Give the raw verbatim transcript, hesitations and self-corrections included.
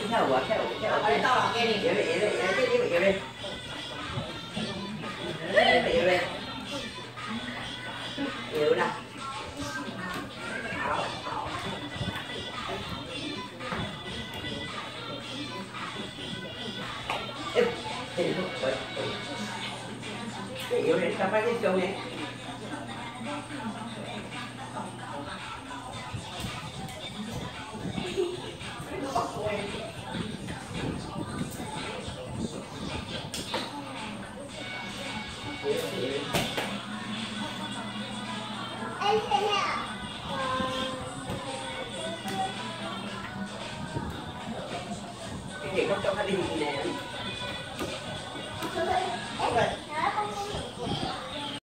跳舞啊，跳舞，跳舞。 好，到了，给你。 摇嘞，摇嘞，摇嘞，摇嘞，摇嘞。摇嘞，摇啦。好，好。哎，哎，喂，哎，摇嘞，快快点走嘞。Cái gì có cho nó đi nè.